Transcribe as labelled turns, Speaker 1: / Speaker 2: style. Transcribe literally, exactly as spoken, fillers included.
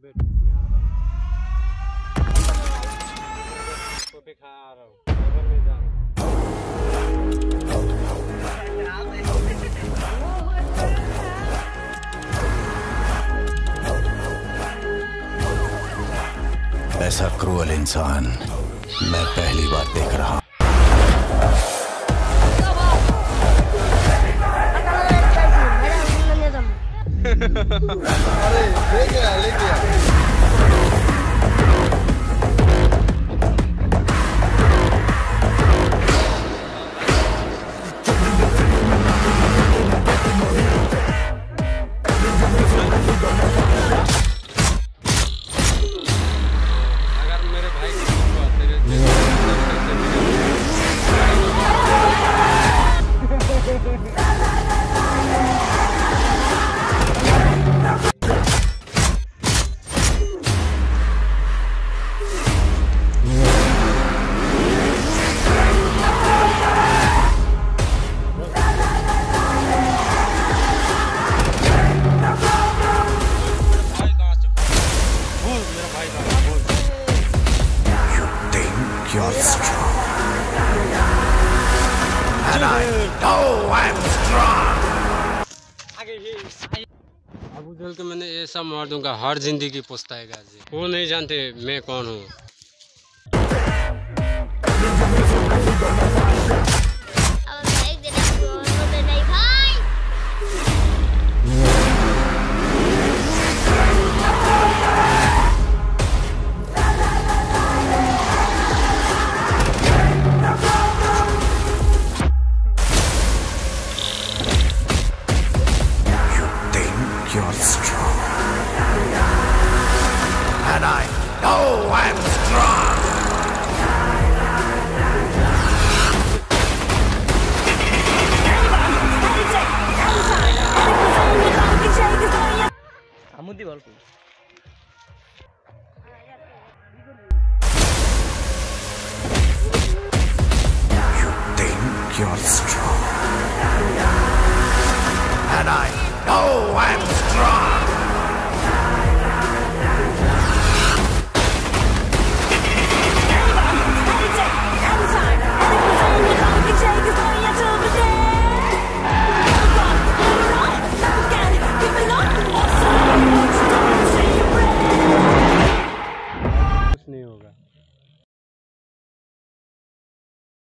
Speaker 1: Wait मैं आ रहा हूँ तो पे खा आ रहा हूँ बगल में जा रहा हूँ।
Speaker 2: ऐसा क्रूअल इंसान मैं पहली बार देख रहा हूँ।
Speaker 3: अरे ले गया ले गया
Speaker 1: अगर मेरे भाई को तेरे
Speaker 2: You're strong, and I know I'm strong.
Speaker 1: Abu जल के मैंने ऐसा मार दूंगा हर जिंदगी पछताएगा जी। वो नहीं जानते मैं कौन हूँ।
Speaker 2: You're strong, and I know I'm strong.
Speaker 3: আমুদি ball
Speaker 2: You think you're strong, and I know I'm strong.
Speaker 1: कुछ नहीं होगा।